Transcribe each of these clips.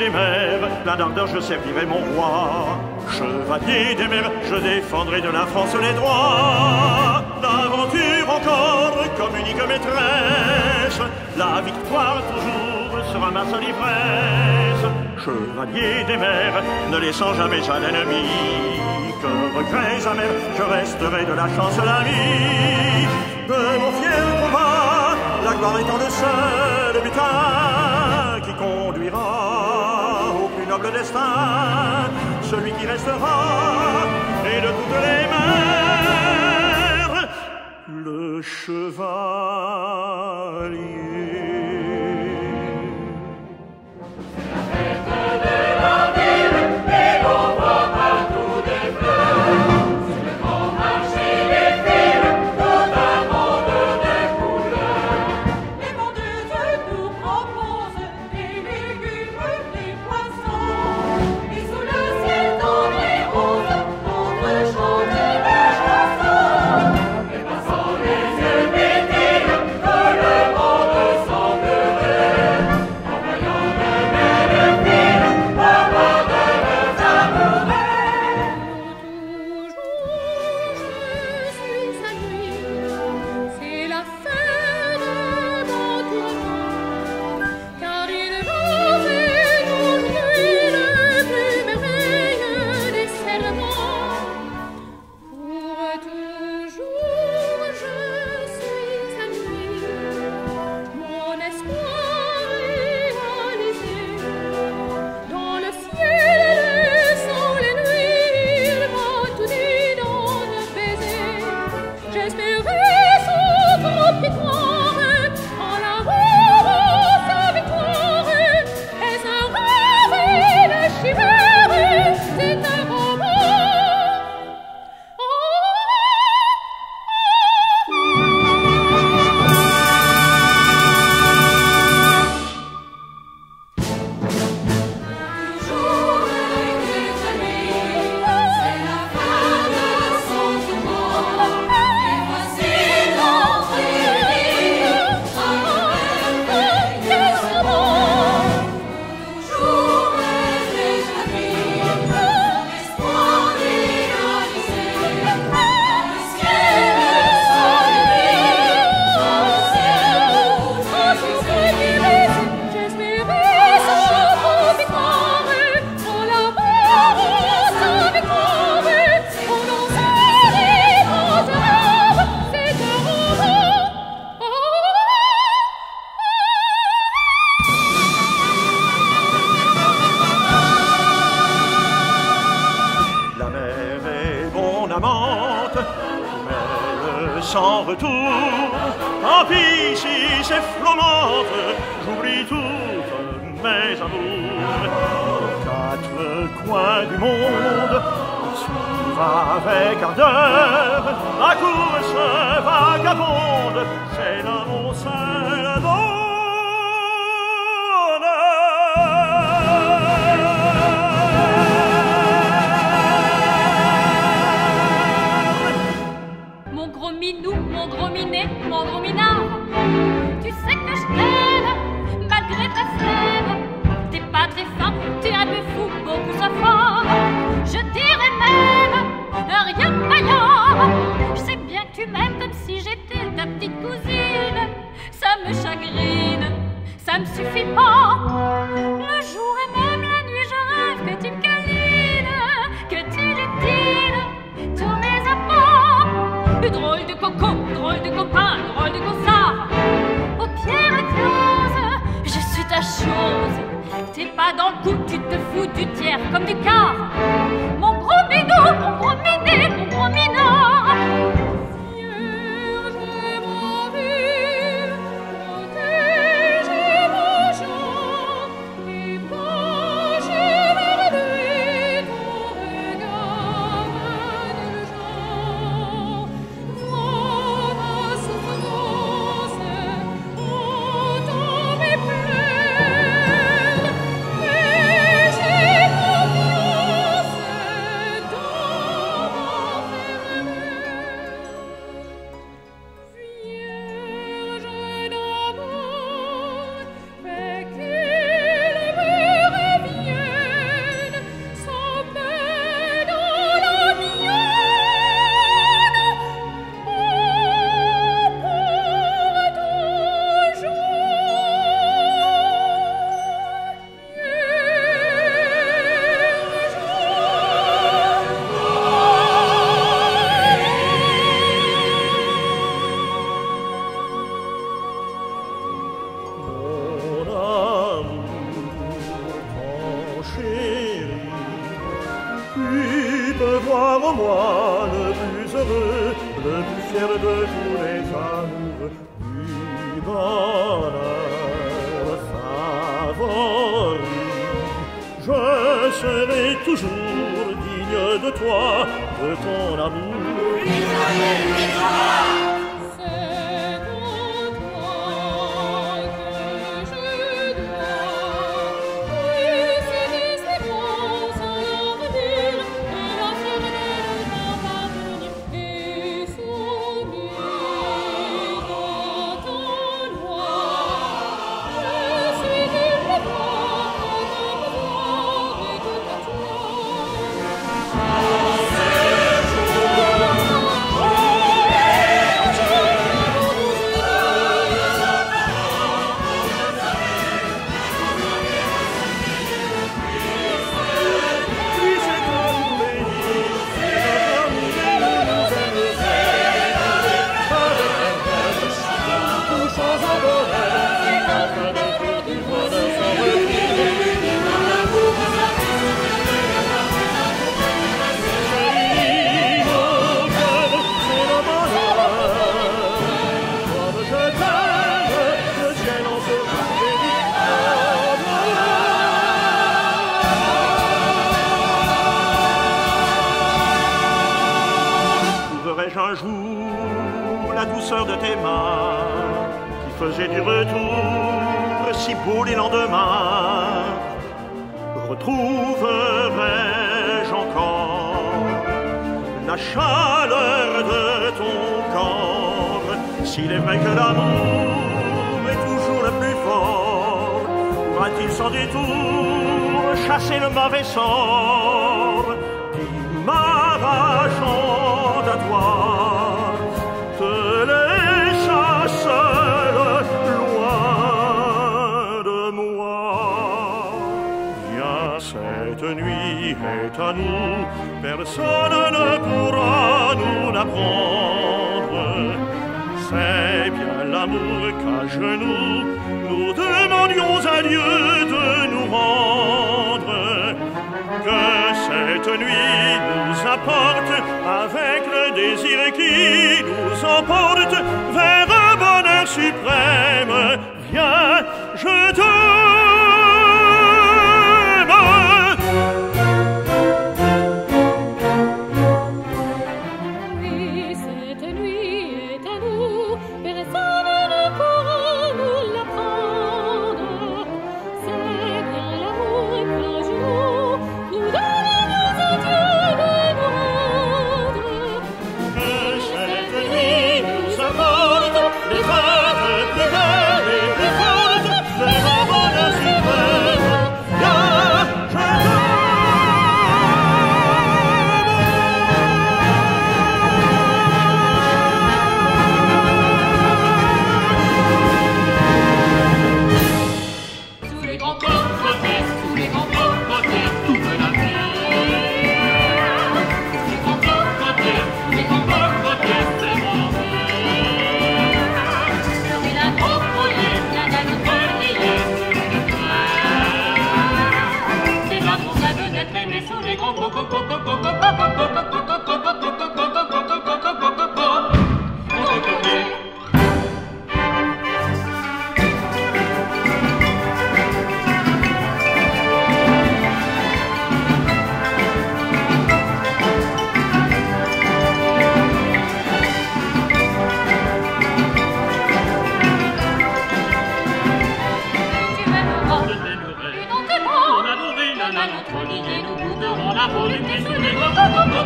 des mers, plein d'ardeur je servirai mon roi. Chevalier des mers, je défendrai de la France les droits. L'aventure encore comme unique maîtresse, la victoire toujours sera ma seule ivresse. Chevalier des mers, ne laissant jamais à l'ennemi que regrets amers, je resterai de la chance l'ami. De mon fier combat, la gloire étant le seul butin qui conduira au plus noble destin, celui qui restera, et de toutes les mers, le chevalier. sans retour. Tant pis si c'est flammante, j'oublie toutes mes amours. Aux quatre coins du monde, suivre avec ardeur la course vagabonde, c'est là mon seul mon gros minet, mon gros minard. Tu sais que je t'aime, malgré ta flemme. T'es pas très fin, t'es un peu fou, beaucoup ça fort. Je dirais même, rien de meilleur. Je sais bien que tu m'aimes comme si j'étais ta petite cousine. Ça me chagrine, ça me suffit pas. Le jour et même la nuit, je rêve que tu me câlines, que tu lutines tous mes apports. Drôle de coco, drôle de copain, drôle de gossard. Paupières closes, je suis ta chose. T'es pas dans le coup, tu te fous du tiers comme du quart. Mon gros minot, mon gros minet, mon gros minard. Vierge, Marie, protégez vos gens et penchez vers lui ton regard indulgent. Vois ma souffrance, entends mes pleurs, et j'ai confiance dans le plus heureux, le plus fier de tous les amours du bonheur favori. Je serai toujours digne de toi, de ton amour. Un jour, la douceur de tes mains qui faisait du retour si beau les lendemains, retrouverai-je encore la chaleur de ton corps? S'il est vrai que l'amour est toujours le plus fort, pourra-t-il sans détour chasser le mauvais sort qui m'arrachant à toi, te laissa seul, loin de moi. Viens, cette nuit est à nous, personne ne pourra nous l'apprendre. C'est bien l'amour qu'à genoux, nous demandions à Dieu de nous rendre. Que cette nuit nous apporte avec le désir qui nous emporte vers un bonheur suprême. Viens, je t'aime. Oui, cette nuit est à nous, personne ne pourra nous l'apprendre. C'est bien l'amour qu'un jour nous donnons à Dieu de nous rendre. Que cette nuit nous apporte les fêtes plus belles et plus fortes vers un bonheur suprême. Viens, je t'aime. Sous les grands cocotiers, sous les grands cocotiers, toute la vie. Sous les grands cocotiers, c'est mon vie. Et la cocoyer, la dame collier, C'est l'amour rêve d'être aimé sous les grands cocotiers. tu m'aimeras. Je t'aimerai. Et dans tes bras, On adorait l'un à l'autre l'idée, nous goûterons la volupté sous les grands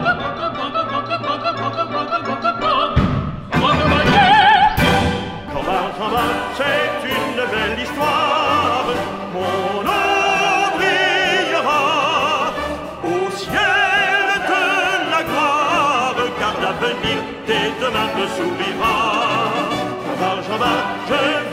Chevalier, c'est une belle histoire. Mon nom brillera au ciel de la gloire, car l'avenir dès demain me sourira. Jean-Bart, je